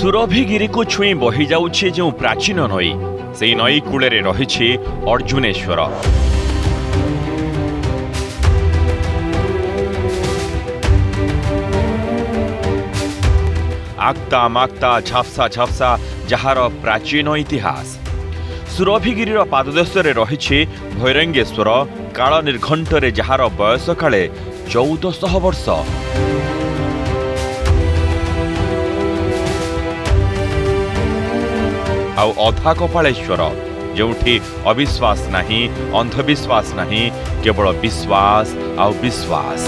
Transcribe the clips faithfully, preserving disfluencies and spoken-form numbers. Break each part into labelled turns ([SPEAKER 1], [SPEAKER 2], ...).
[SPEAKER 1] सुरभिगिरी को छुई बही जाउछे जो प्राचीन नई से नई कूले रही अर्जुनेश्वर। आक्ता माक्ता झापसा झापसा जार प्राचीन इतिहास। सुरभिगिरी पाददेश रही भैरंगेश्वर काल निर्घंटे जार बयस काले चौदह वर्ष। आउ अधा कपालेश्वर जोठी अविश्वास नहीं, अंधविश्वास नहीं, केवल विश्वास आउ विश्वास।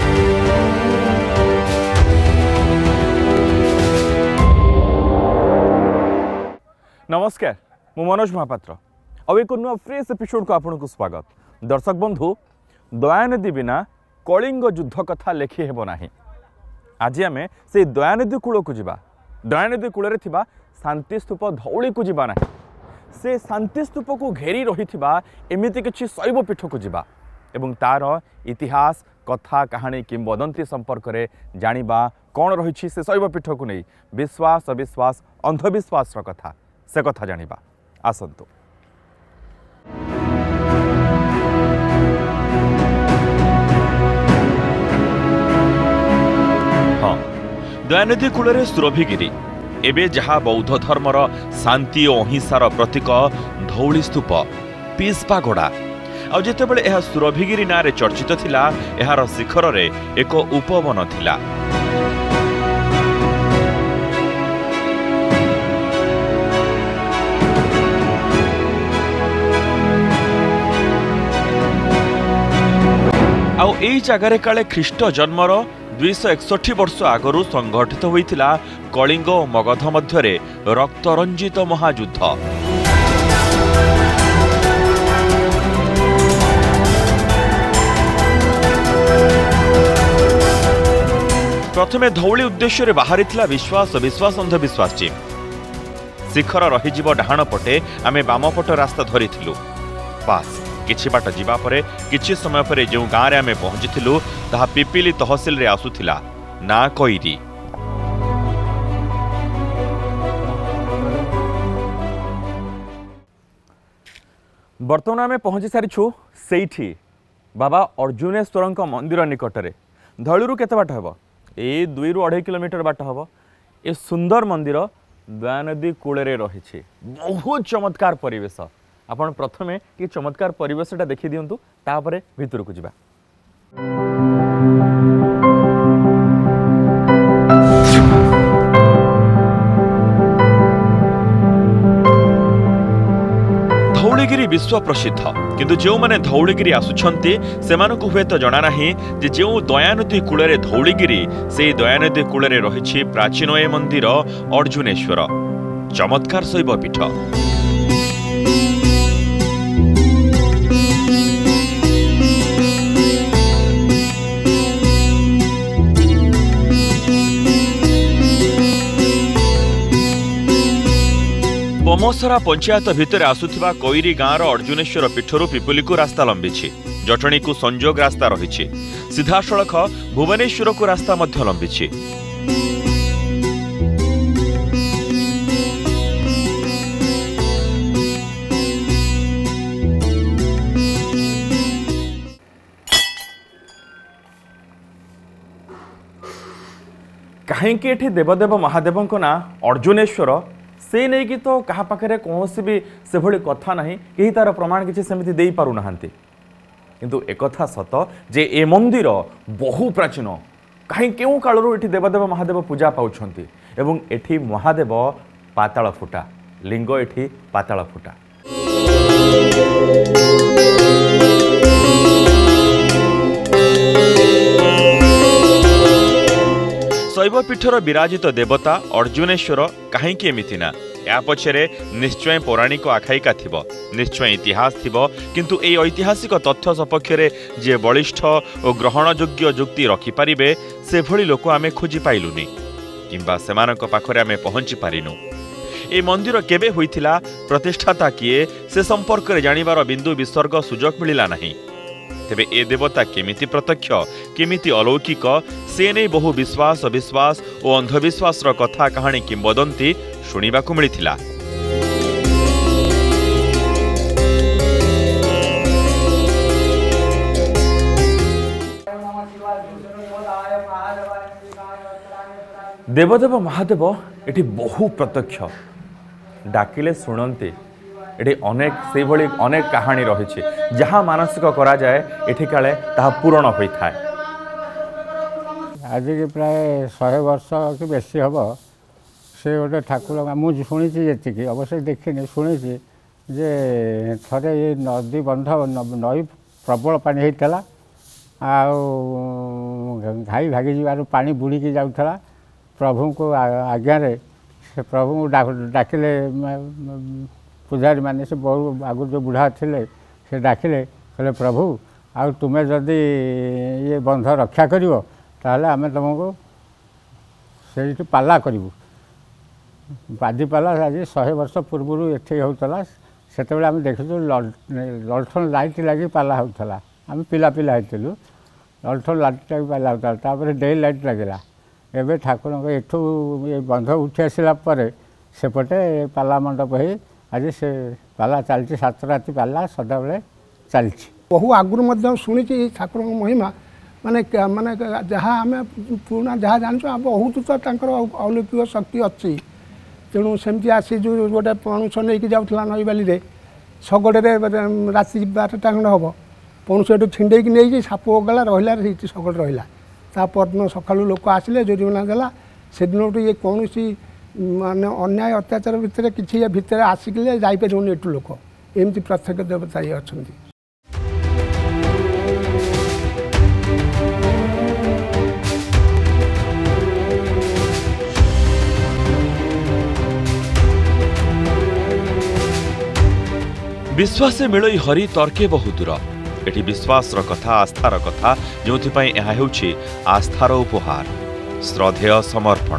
[SPEAKER 2] नमस्कार, मु मनोज महापात्र। अब एक नुआ फ्रेश एपिसोड को आपको स्वागत। दर्शक बंधु, दयानिधि बिना कलिंग युद्ध कथा लेखि हेब नाही। आज आम से दयानिधि कूल को जीवा। दयानिधि कूल थिबा शांति स्तूप धौली को जीवा नाही, से शांति स्तूप को घेरी रही एमती किसी शैव पीठ को जीवा एवं तार इतिहास कथा कहानी किंवदंती संपर्क में जानिबा कौन रही से शैव पीठ को नहीं विश्वास अविश्वास अंधविश्वास कथा से कथा जानिबा। आसंतु। हाँ, दयानिधि कूल सुरभिगिरी एबे जहा बौद्ध धर्मर शांति और अहिंसार प्रतीक धौली स्तूप पीसपागोड़ा आ जितेबाला यह सुरभिगिरी नाँ चर्चित थिला, यार शिखर रे एक उपवन थिला। आउ एई जगारे काले ख्रीष्ट जन्मर दुईश एकसठ वर्ष आगरू संघटित होइथिला कलिंग और मगध मध्यरे रक्तरंजित महायुद्ध। प्रथमे धौली उद्देश्य बाहरी विश्वास विश्वास अंधविश्वास टीम। शिखर रहीजिव डाहाण पटे आमे बाम पट रास्ता धरिथिलु। पास किछि बाट जीवा परे किछि समय परे जो गाँव रे आमे पहुंचिथिलु ताहा पिपिली तहसिल रे आसुथिला ना कोइरी। बर्तमान आमे पहुंची सारिछु सेठी बाबा अर्जुनेश्वर मंदिर निकटरे। धौलीरु केते बाट हेबो? ए दुई रु अढ़ाई किलोमीटर बाट हेबो। ए सुंदर मंदिर दयानिधि कूले रही बहुत चमत्कार परिवेश। आपण प्रथमे कि चमत्कार परिवेशटा देखि दियंतु, तापरे भितर को जिबा। धौलीगिरी विश्व प्रसिद्ध, किंतु जो माने धौलीगिरी आसुछंती सेमानकु हुए तो जना नाही जे जो दयानिधि कूले धौलीगिरी से दयानिधि कूले रही प्राचीन ए मंदिर अर्जुनेश्वर चमत्कार शैव पीठ। बमसरा पंचायत भितर आसुथिबा कोइरी गाँवर अर्जुनेश्वर पीठरू पिपुली को रास्ता लंबी। जटणी को संजोग रास्ता रही सीधा सड़क भुवनेश्वर को रास्ता मध्य लंबी। कहीं एठी देवदेव महादेव ना अर्जुनेश्वर से नहीं कि तो कहा पाखे कौन भी से भली कथा नहीं, कहीं तार प्रमाण किसी सेमती दे पारु नाहांती। किंतु एकथा सत जे ए मंदिर बहु प्राचीन। कहीं क्यों कालरू एठी देवदेव महादेव पूजा पाउछंती एवं एठी महादेव पाताल फुटा लिंग एठी पाताल फुटा। शैवपीठर विराजित देवता अर्जुनेश्वर कहीं एमिति ना, या पछरे निश्चय पौराणिक आखायिका थिबो, निश्चय इतिहास थिबो। किंतु ए ऐतिहासिक तथ्य सपक्षरे जे बलिष्ठ और ग्रहणयोग्य युक्ति रखिपारे से भली लोक आमे खोजी पाइलुनी किंबा सेमानक पाखरे आमे पहुंची पारिनु। ए मंदिर केबे होइथिला, प्रतिष्ठाता किए से संपर्क रे जानिबार बिंदु विसर्ग सुजोग मिलिला नाही।
[SPEAKER 1] तेबे ए देवता केमिति प्रत्यक्ष केमिति अलौकिक से नहीं बहु विश्वास अविश्वास और अंधविश्वास कथा कहानी किंबदंती शुणिबाकु मिलिथिला।
[SPEAKER 2] देवदेव महादेव एटी बहु प्रत्यक्ष डाकिले शुणती ये अनेक से भली अनेक कहानी रही जहाँ मानसिक करा जाए एठी काले ताहा पूरण होता है।
[SPEAKER 3] आज की प्राय शहे वर्ष कि बेसी हम से गोटे ठाकुर मुझे शुणी जी अवश्य देखनी शुणी जे थे ये नदी बंध नई प्रबल पानी होता घाई भागी जबार पानी बुड़िकी जाऊला प्रभु को आज्ञा से प्रभु को डाकिले पूजारी माने से बहुत आगु जो बुढ़ा थे से डाकिले कहले प्रभु आ तुम्हें जदि ये बंध रक्षा करिवो ताहले आमे तुमको से पाला करूँ बादी पाला आज शहे वर्ष पूर्व एठे होता से आम देखु ललठन लाइट लगी पाला होता आम पिला पिला होलु ललठन लाइट लगी पाला होता डे लाइट लगे एवं ठाकुर एठू ये बंध उठी आसला सेपटे पाला मंडप हो आज से पाला चलती सात राति पाला सदाबले चलती
[SPEAKER 4] बहु आगुरी शुणी ठाकुर महिमा माने माने जहाँ आम पुराना जहाँ जानू बहुत तो अलौकिक शक्ति अच्छी तेणु सेमती आसी जो गोटे पणुष नहीं जाऊला नई बाली शगड़े राति बारटा खंड हम पणुष एटू छिंडे नहीं साप गला रहा शगड़ रहा तापरदिन सका लोक आसिले जोरिमाना देला से दिन ये कौन मान अन्याय अत्याचार भितर कि भितर आसिकले जापर एटू लोक एमती प्रत्यक्ष देवता ये अच्छा।
[SPEAKER 1] विश्वास मिलई हरि तर्के बहु दूर एटी विश्वास कथा आस्थार कथा जो यह होछि आस्थार उपहार श्रद्धेय समर्पण।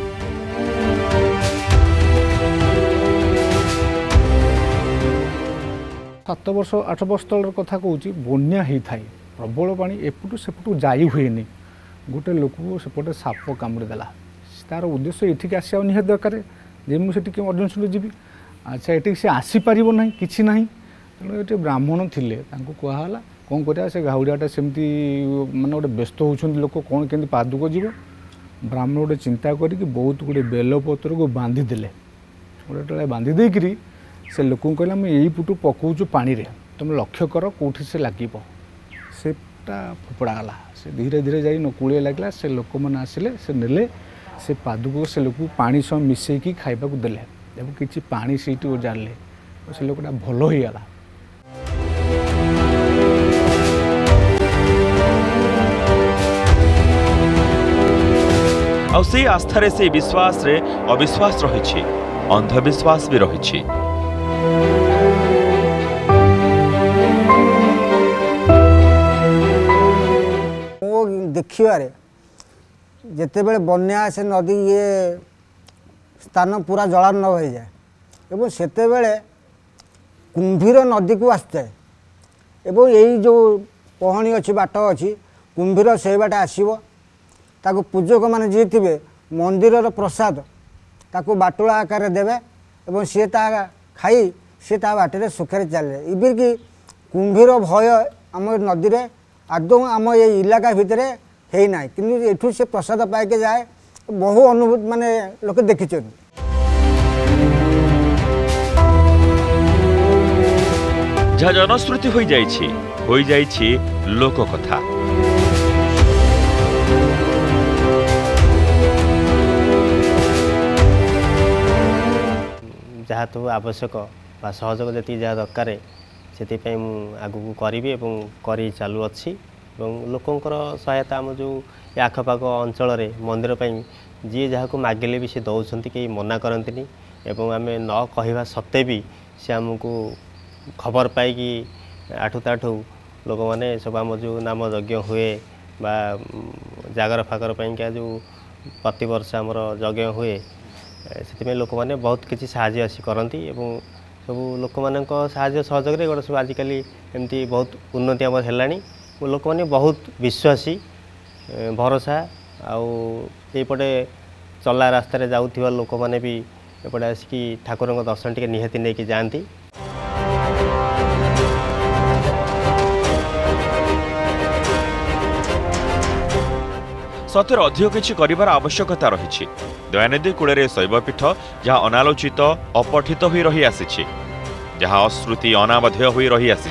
[SPEAKER 4] सात वर्ष आठ वर्ष तल कथा कहूँ बन्या होता है प्रबल पानी एपटू सेपटू जाई हुए गोटे लोक सेपटे साप कामुड़ीदेला तार उद्देश्य ये आसा निहाती दरकार जे मुझे इमरजेन्सी जी अच्छा ये सी आसीपर ना कि ना तेणु ये ब्राह्मण थे कहला कौन करा से घाउड़ियाटा सेमती माने गोटे व्यस्त होती लोक कौन केमती पादुक जीव ब्राह्मण गोटे चिंता करके बहुत गुड़े बेलपत्र को बांधिदेले गोटे बांधि देकरी से लोक कहला मुझे यही पुटू पकाऊँ पानी रे तुम लक्ष्य कर कौटी से लगे सेटा फोपड़ागला से धीरे धीरे जा नकुड़े लगला से लोक मैंने आसिले से नेले से पादुक से लोक पानी सह मिसेकी खाइबा देले जब किसी पानी सीटी उजाड़े से लोकटा भल हो गला।
[SPEAKER 1] आ से आस्थारे से विश्वास रे अविश्वास रही अंधविश्वास भी रही।
[SPEAKER 5] देखिए जिते बड़े बन्या से नदी ये स्थान पूरा जलार्ण हो जाए एवं सेते बेले कुंभीर नदी को आसता है एवं यही जो पहणी अच्छी बाट अच्छी कुंभीर से बाट आसो ताको पूजक मैंने जी थे मंदिर प्रसाद ताको बाटुला आकार देवे एवं सी खाई सी बाटे सुखे चले इबिर कि कुंभीर भय आम नदी में आदौ आम ये इलाका भितर है ना कि एठू से प्रसाद पाइके जाए बहु अनुभूत माने लोक देखी
[SPEAKER 1] जहाँ जनश्रुति हो जाइछि हो जाइछि लोक कथा।
[SPEAKER 6] जहाँ तो आवश्यक बा सहयोग जी जहाँ दरकार से आगू करी एवं करी चालू अच्छी लोकंर सहायता आम जो आखपाख अंचल मंदिर जी जहाँ को मागिले भी सी दौरान कहीं मना करती एवं आम न कहवा सत्ते भी सी आमको खबर पाई आठू ताठू लोक मैंने सब आम जो नाम यज्ञ हुए बा जागर फागर पाइका जो प्रतिवर्ष आमर यज्ञ हुए से लोक मैंने बहुत किसी साहाय्य आसी करती एवं सब लोक मान साहाय्य सहयोग गोटे सब आजिकल एमती बहुत उन्नति आम है लोक मैंने बहुत विश्वासी भरोसा आउपटे चला रास्तार जाऊा लोक मैंने भी एपटे आसिकी ठाकुर दर्शन टे निहाती नहीं जाती।
[SPEAKER 1] सतर अधिक किछि करिवार आवश्यकता रही। दयानदी कूले शैवपीठ जहाँ अनालोचित अपठित हो रही आसी जहाँ अश्रुति अनाबध्य हो रही आसी।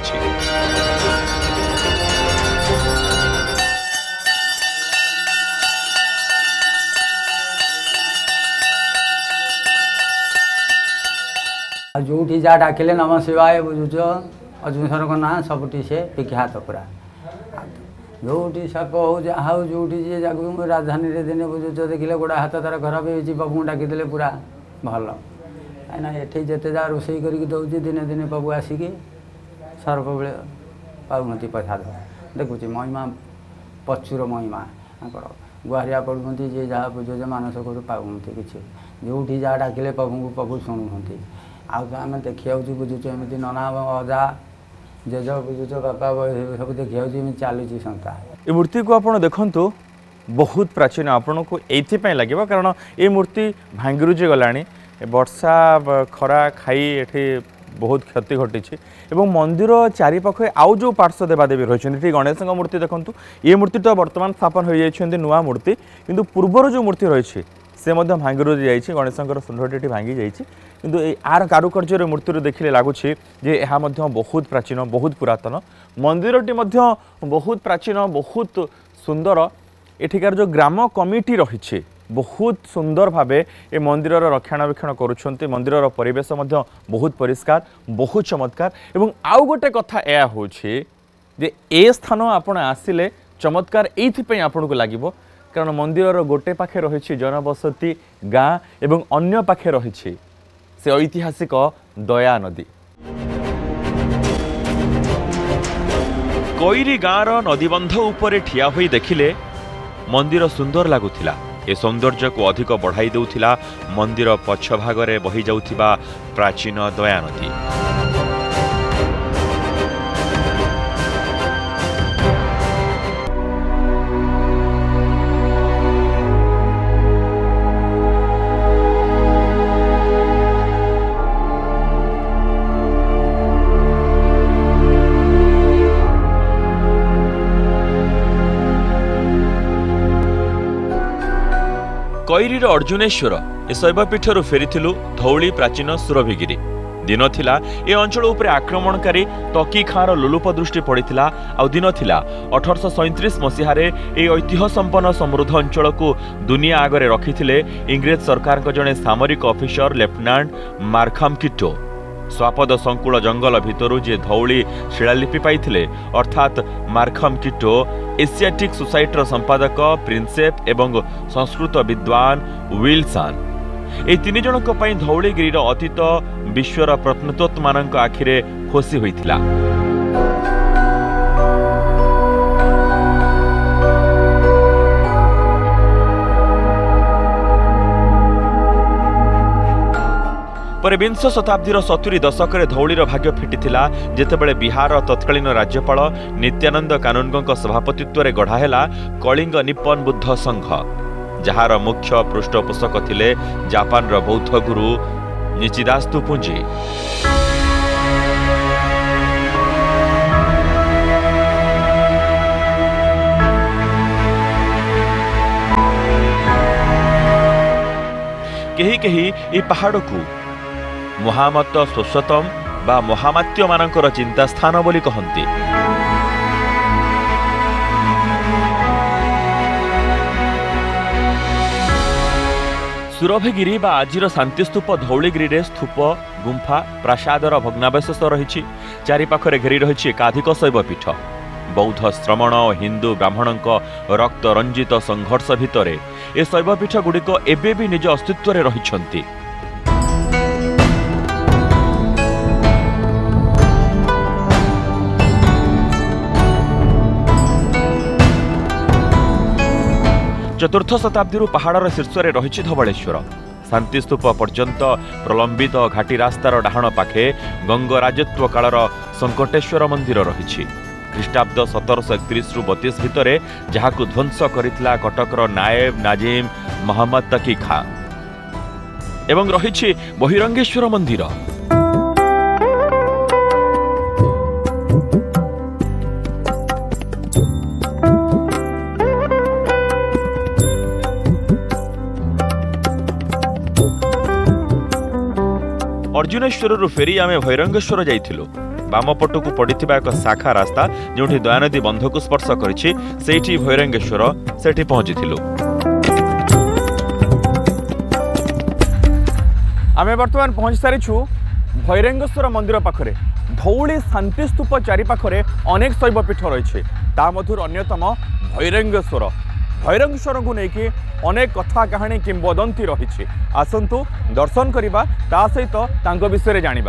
[SPEAKER 7] जो जहाँ डाकिले नम शिवाय बुझुच अजमेश्वर को ना सबुटी से विख्यात पूरा जो साप हो जहाँ हो जो राजधानी दिने बुझुच देखिले गोड़ा हाथ तार खराब हो पपू डाकिदे पूरा भल कहीं ये जिते जहाँ रोषे करके दौर दिने दिने पपू आसिकी सर्प बेले पाऊँगी प्रसाद देखुच महिमा प्रचुर महिमा गुहारिया पड़ुंट जी जहाँ बुझे मानस कर पाऊँगी किसी जो जहाँ डाकिले पपू को पपू शुणुंट आम देखा बुझुच एमती नना अजा जेज बुझुच बापा सब देखा चलुची संस्था।
[SPEAKER 2] ये मूर्ति को आप देखु बहुत प्राचीन आपन को ये लगे कारण ये मूर्ति भांगिरुजी गला वर्षा खरा खाई ये बहुत क्षति घटी एवं मंदिर चारिपाखे आउ जो पार्श्व देवादेवी रही गणेश मूर्ति देखूँ ये मूर्ति तो बर्तमान स्थापन हो जाती नुआ मूर्ति किंतु पूर्वर जो मूर्ति रही से भांगिरुजी जाइए गणेशंकर सुंदरटी भांगी जाइए आर कारुकार्य मूर्ति देखिले लगुच यह बहुत प्राचीन बहुत पुरातन मंदिरटी बहुत प्राचीन बहुत सुंदर एठिकार जो ग्राम कमिटी रही बहुत सुंदर भावे ए मंदिर रक्षणाबेक्षण करुँच मंदिर परिवेश बहुत परिष्कार बहुत चमत्कार एवं आउ गोटे कथा यह हूँ जे ए स्थान आपण आसिले चमत्कार ये आपन को लगे कारण मंदिर गोटे पाखे रही जनबसती गाँ एवं अन्य पाखे रही से ऐतिहासिक दया नदी।
[SPEAKER 1] कोईरी गाँर नदीबंध उपरे ठिया होई देखिले मंदिर सुंदर लगुथिला। ए सौंदर्य को अधिक बढ़ाई देउथिला मंदिर पछ भागरे बही जाउथिबा प्राचीन दया नदी। कोईरीर अर्जुनेश्वर ए शैवपीठर फेरीथिलु धौली प्राचीन सुरभिगिरी दिन थिला ए अंचल उपरे आक्रमणकारी तकी खार लोलुप दृष्टि पड़िथिला आ दिन थिला अठारश सैंतीस मसीहारे ए ऐतिह्य संपन्न समृद्ध अंचल को दुनिया आगरे रखिथिले इंग्रेज सरकार को जने सामरिक ऑफिसर लेफ्टिनेंट मार्खाम किटो। स्वापद संकुल जंगल भितरु जे धौली शिलालिपि पाइथिले अर्थात मार्खाम किटो एशियाटिक सोसाइटीर संपादक प्रिंसेप एवं संस्कृत विद्वान विल्सन ए तीन जनक पई धौलीगिरीर अतीत विश्वर प्रत्नतत्व मानक आखिरे खोसी होइथिला। पर विंश शताब्दीर सतुरी दशक धौलीर भाग्य फिटिथिला जेतेबेले बिहार तत्कालीन राज्यपाल नित्यानंद कानूनगों सभापतित्व में गढ़ाहेला कलिंग निप्पन बुद्ध संघ जार मुख्य पृष्ठपोषक थिले जापान बौद्ध गुरु निचिदास्तु पुंजी। कहीं कहीं ए पहाड़ को महामत स्वस्वतम बा महामात्य मानकर चिंता स्थान बोली कहती। सुरभिगिरी बा आजिर शांतिस्तूप धौलीगिरी रे स्तूप गुंफा प्रासादर भग्नावशेष रही चारिपाखरे घेरी रही एकाधिक शैवपीठ बौद्ध श्रमण और हिंदू ब्राह्मण रक्त रंजित संघर्ष भितर ए शैवपीठ गुड़िक एबे भी निज अस्तित्व रे रहिछंती। चतुर्थ शताब्दी पहाड़र शीर्ष में रही धवलेश्वर शांतिस्तूप पर्यंत प्रलंबित घाटी रास्तार डाहाण पाखे गंग राजत्व कालर संकटेश्वर मंदिर रही। ख्रीष्टाब्द सतरश एकतीस रु बतीस भितर जहाँ ध्वंस करथिला कटकर नायब नाजिम मोहम्मद तकी खां एवं रही बहिरंगेश्वर मंदिर। अर्जुनेश्वर फेरी आमे भैरंगेश्वर जाइथिलु। बामपटू को पड़िथिबा एक शाखा रास्ता जोठी दयानदी बंध को स्पर्श करिछि सेठी भैरंगेश्वर सेठी पहुंचिथिलु।
[SPEAKER 2] आमे वर्तमान पहुंच सारिछु भैरंगेश्वर मंदिर पाखरे। धौली शांतिस्तूप चारि पाखरे अनेक शैवपीठ रही ता मधुर अन्यतम भैरंगेश्वर। भैरंगेश्वर को लेकिन अनेक कथा कहानी किंबदंती रही। आसंतु दर्शन करिबा ता सहित तांको विषय जानिबा।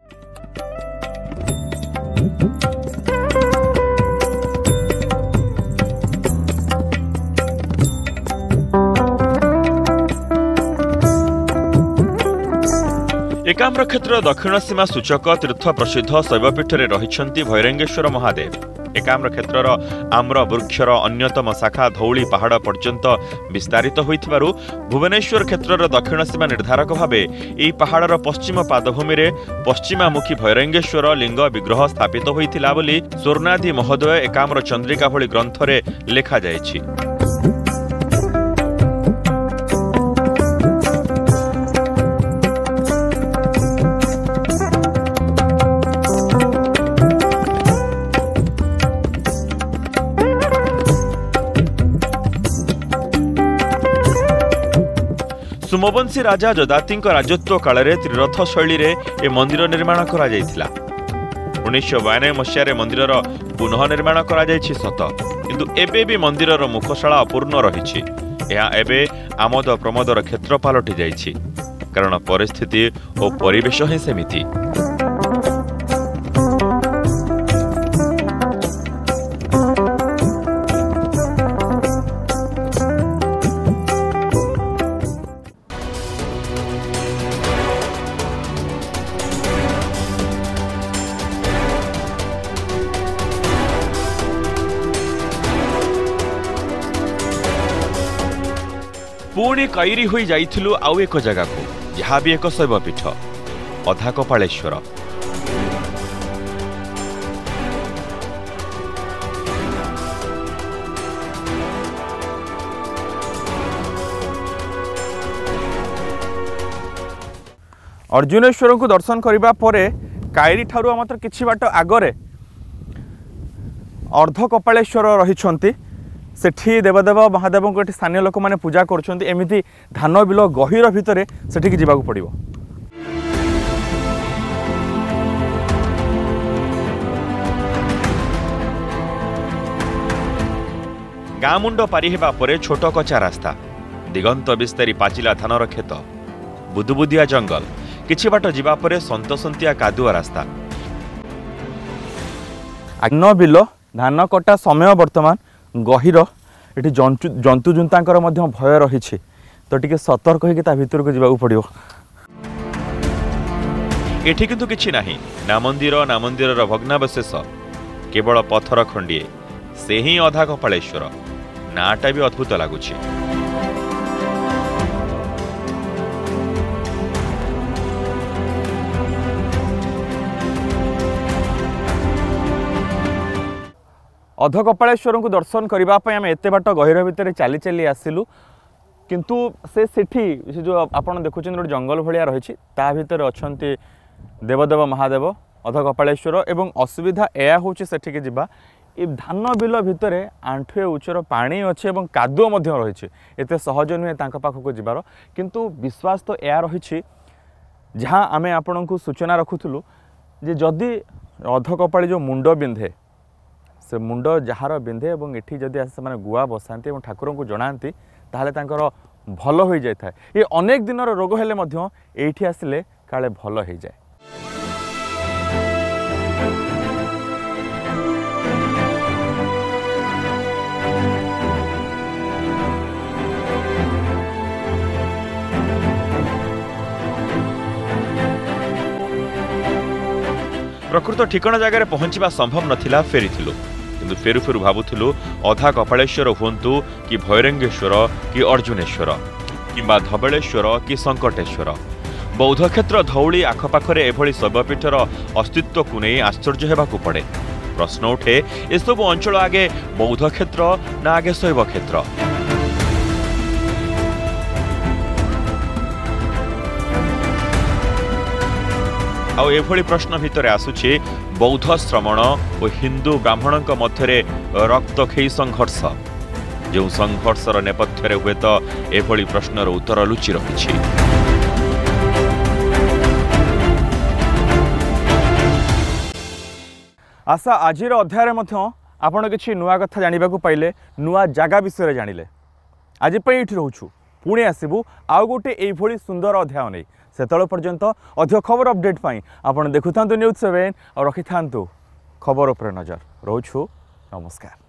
[SPEAKER 1] एकाम्र क्षेत्र दक्षिण सीमा सूचक तीर्थ प्रसिद्ध शैवपीठ रही भैरंगेश्वर महादेव। एकाम्र क्षेत्रर आम्र वृक्षर अन्यतम शाखा धौली पहाड़ पर्यंत विस्तारित होइथिबारु भुवनेश्वर क्षेत्रर दक्षिण सीमा निर्धारक भावे एही पहाड़र पश्चिम पादभूमि रे पश्चिमामुखी भैरंगेश्वर लिंग विग्रह स्थापित होइथिला बोली स्वर्णादि महोदय एकाम्र चंद्रिका भଳି ग्रंथरे लेखा जायछि। सोमवंशी राजा जदाति राजत्व काल त्रिरथ शैली रे ए मंदिर निर्माण करा जायथिला। उन्नीस बयानबे मसीह मंदिर पुनः निर्माण करा जायछि सत, किंतु एबे भी मंदिरर मुखशाला अपूर्ण रही। यह एबे आमोद प्रमोदर क्षेत्र पलटि जायछि कारण परिस्थिति और परिवेश ही सेमिति। पुणी कैरी होई जाइथिलु आउ एक जगह को जहाँ भी एक शैवपीठ अधा कपालेश्वर।
[SPEAKER 2] अर्जुनेश्वर को दर्शन करिबा परे कायरी ठारू मात्र किछि बाट आगरे अर्ध कपालेश्वर रहिछंती। सेठी देवदेव महादेव को स्थानीय लोक मैंने पूजा करछंती। एमिति धान बिल गहीर भितर सेठी जावाक पड़िबो।
[SPEAKER 1] गाँ मुंड पारि हेबा परे छोट कचा रास्ता, दिगंत विस्तारी पाचिला धानर खेत, बुदुबुदिया जंगल, किछि बाट जिबा परे सन्तसंतिया कादुआ रास्ता।
[SPEAKER 2] धान बिल धान कटा समय वर्तमान गहीर। एटी जंतु जंतु जुंतांकर मध्य भय रही तो टिके सतर्क होइके ता भितर को जिबाकू पड़िबो।
[SPEAKER 1] एठी किंतु किछि नाही, ना मंदिर ना मंदिरर भग्नावशेष, केवल पत्थर खंडिए। से ही अधा कपालेश्वर नाटा भी अद्भुत लगुछि।
[SPEAKER 2] अध कपालेश्वर को दर्शन करने आम एत बाट गहीर भितर चली चली आसिलु, किंतु से सेठी से जो आपन देखुछन गोटे जंगल भलिया रही ता भितर अछंती देवदेव महादेव अध कपालेश्वर। एवं असुविधा या होची सेठी के जिबा ए धान बिल भितर आंठुए उच्चर पानी अच्छे और कादुओ मध्य रही। एत सहज नुहे तांका पाखक जिबार, किंतु विश्वास तो या रही जहाँ आमे आपण को सूचना रखुलु जे जदि अध कपाली जो मुंड बिंधे से मुंड जार बिंधे और ये जदि आस से गुआ बसाती और ठाकुर को जनाती ताहले तांकर भल हो जाए। ये अनेक दिन रोग हेले मध्य एठी आसिले काले भल हो जाए।
[SPEAKER 1] प्रकृत ठिकणा जगार पहुंचवा संभव नथिला फेरीथिलु किंतु फेरु फेरु भाबुथिलु अधा कपालेश्वर हुंतु कि भैरंगेश्वर कि अर्जुनेश्वर किंबा धबलेश्वर कि संकटेश्वर बौद्ध क्षेत्र धौली आखपाखरे एभली शैवपीठर अस्तित्व को नहीं आश्चर्य हेबाकु पड़े। प्रश्न उठे एसबु अंचल आगे बौद्ध क्षेत्र ना आगे शैव क्षेत्र। आउ एभली प्रश्न भितर आसुछि बौद्ध श्रमण और हिंदू ब्राह्मण मध्य रक्तखेई संघर्ष जो संघर्षर नेपथ्य हुए तो एभली प्रश्नर उत्तर लुचि रही।
[SPEAKER 2] आशा आज अध्याय आपण किसी नुआ कथा जाना पाइले नुआ जगह विषय जानिले। आज ये रोचु पुणी आसबू आउ गोटे यही सुंदर अध्याय नहीं से पर्यंत अधिक खबर अपडेट पाई आपण देखुता न्यूज सेवेन और रखि था खबर उपर नजर। रोचु नमस्कार।